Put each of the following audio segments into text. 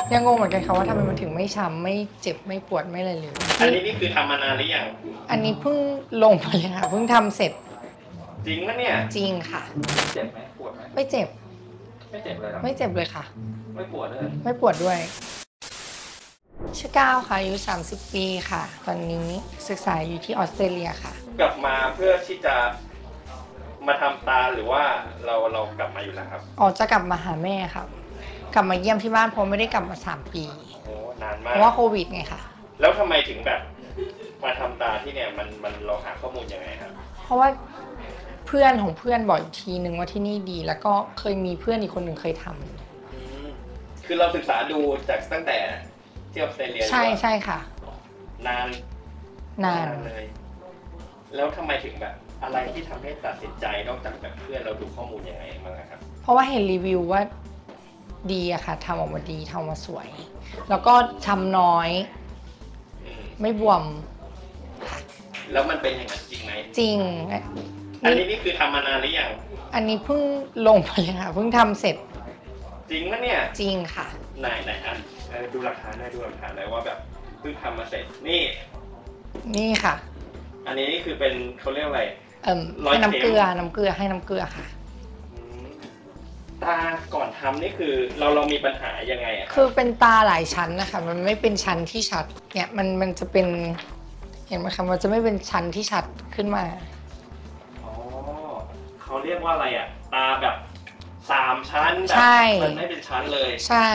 ยังงงเหมือนกันค่ะว่าทำไมมันถึงไม่ช้ำไม่เจ็บไม่ปวดไม่อะไรเลยอันนี้นี่คือทำมานานหรือยังอันนี้เพิ่งลงมาเลยค่ะเพิ่งทำเสร็จจริงปะเนี่ยจริงค่ะเจ็บไหมปวดไหมไม่เจ็บไม่เจ็บเลยหรอไม่เจ็บเลยค่ะไม่ปวดเลยไม่ปวดด้วยชื่อก้าวค่ะอายุ30 ปีค่ะตอนนี้ศึกษาอยู่ที่ออสเตรเลียค่ะกลับมาเพื่อที่จะมาทำตาหรือว่าเรากลับมาอยู่แล้วครับอ๋อจะกลับมาหาแม่ครับกลับมาเยี่ยมที่บ้านเพราะไม่ได้กลับมา3 ปีโอ้นานมากเพราะว่าโควิดไงค่ะแล้วทำไมถึงแบบมาทำตาที่เนี่ยมันเราหาข้อมูลยังไงครับเพราะว่าเพื่อนของเพื่อนบอกอีกทีนึงว่าที่นี่ดีแล้วก็เคยมีเพื่อนอีกคนหนึ่งเคยทำคือเราศึกษาดูจากตั้งแต่ที่ออสเตรเลียใช่ค่ะนานเลยแล้วทำไมถึงแบบอะไรที่ทำให้ตัดสินใจนอกจากแบบเพื่อนเราดูข้อมูลยังไงบ้างครับเพราะว่าเห็นรีวิวว่าดีอะค่ะทำออกมาดีทำออกมาสวยแล้วก็ช้ำน้อยไม่บวมแล้วมันเป็นอย่างนั้นจริงไหมจริงอันนี้นี่คือทำมานานหรือยังอันนี้เพิ่งลงไปเลยค่ะเพิ่งทำเสร็จจริงปะเนี่ยจริงค่ะไหนอ่ะดูหลักฐานได้ว่าแบบเพิ่งทำมาเสร็จนี่ค่ะอันนี้นี่คือเป็นเขาเรียกอะไรให้น้ำเกลือให้น้ำเกลือค่ะตาก่อนทำนี่คือเรามีปัญหายังไงอะคือเป็นตาหลายชั้นนะคะมันไม่เป็นชั้นที่ชัดเนี่ยมันจะเป็นเห็นไหมคะมันจะไม่เป็นชั้นที่ชัดขึ้นมาอ๋อเขาเรียกว่าอะไรอ่ะตาแบบ3 ชั้นแบบมันไม่เป็นชั้นเลยใช่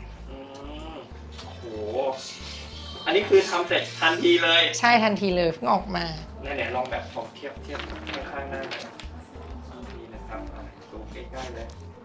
โหอันนี้คือทำเสร็จทันทีเลยใช่ทันทีเลยเพิ่งออกมาเนี่ยลองแบบเทียบข้างหน้านี่นะครับดูใกล้ๆเลย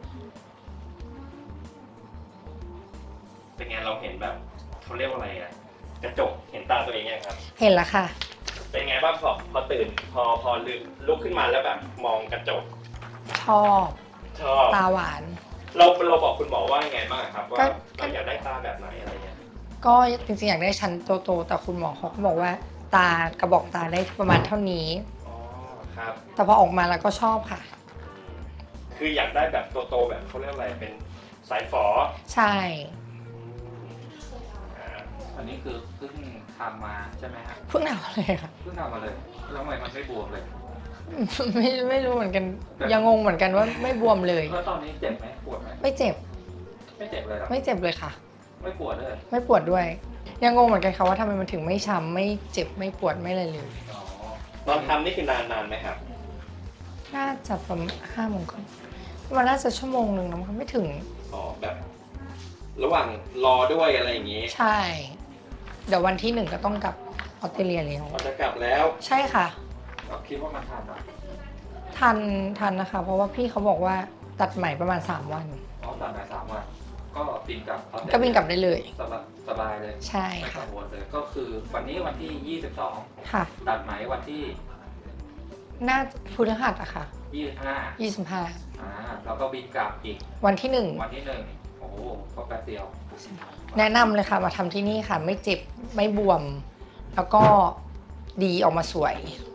เป็นไงเราเห็นแบบเขาเรียกว่าอะไรอ่ะกระจกเห็นตาตัวเองยังครับเห็นแล้วค่ะเป็นไงบ้างพอตื่นพอลืมลุกขึ้นมาแล้วแบบมองกระจกชอบตาหวานเราบอกคุณหมอว่าไงบ้างครับว่าเราอยากได้ตาแบบไหนอะไรเงี้ยก็จริงๆอยากได้ชั้นโตๆแต่คุณหมอเขาก็บอกว่าตากระบอกตาได้ประมาณเท่านี้อ๋อครับแต่พอออกมาแล้วก็ชอบค่ะคืออยากได้แบบโตๆแบบเขาเรียกอะไรเป็นสายฝอใช่อันนี้คือเพิ่งทำมาใช่ไหมฮะเพิ่งทำเลยค่ะเพิ่งทำมาเลยแล้วทำไมมันไม่บวมเลยไม่รู้เหมือนกันยังงงเหมือนกันว่าไม่บวมเลยแล้วตอนนี้เจ็บไหมปวดไหมไม่เจ็บเลยหรอไม่เจ็บเลยค่ะไม่ปวดเลยไม่ปวดด้วยยังงงเหมือนกันค่ะว่าทำไมมันถึงไม่ช้ำไม่เจ็บไม่ปวดไม่อะไรเลยตอนทำนี่คือนานไหมครับน่าจะประมาณ5 โมงครึ่งมันน่าจะ1 ชั่วโมงนะมันไม่ถึงแบบระหว่างรอด้วยอะไรอย่างงี้ใช่เดี๋ยววันที่1ก็ต้องกลับออสเตรเลียแล้วจะกลับแล้วใช่ค่ะคิดว่ามันทันหรอทันนะคะเพราะว่าพี่เขาบอกว่าตัดใหม่ประมาณ3 วันตัดใหม่3 วันก็บินกลับได้เลยสบายเลยใช่ไม่กังวลเลยก็คือวันนี้วันที่22 ค่ะตัดไหมวันที่น่าพฤหัสอะค่ะแล้วก็บินกลับอีกวันที่ 1โอ้โหก็แป๊บเดียวแนะนำเลยค่ะมาทำที่นี่ค่ะไม่เจ็บไม่บวมแล้วก็ดีออกมาสวย